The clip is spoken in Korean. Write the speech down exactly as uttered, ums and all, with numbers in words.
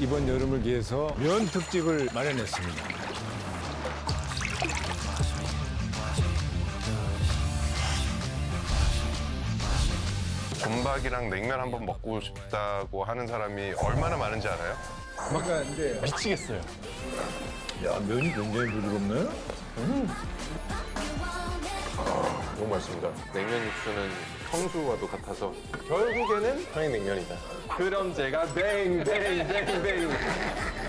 이번 여름을 위해서 면 특집을 마련했습니다. 곰박이랑 냉면 한번 먹고 싶다고 하는 사람이 얼마나 많은지 알아요? 그러니까 이제 미치겠어요. 야, 면이 굉장히 부드럽네. 음. 너무 맛있습니다. 냉면 육수는 평소와도 같아서 결국에는 평양냉면이다. 그럼 제가 뱅뱅뱅뱅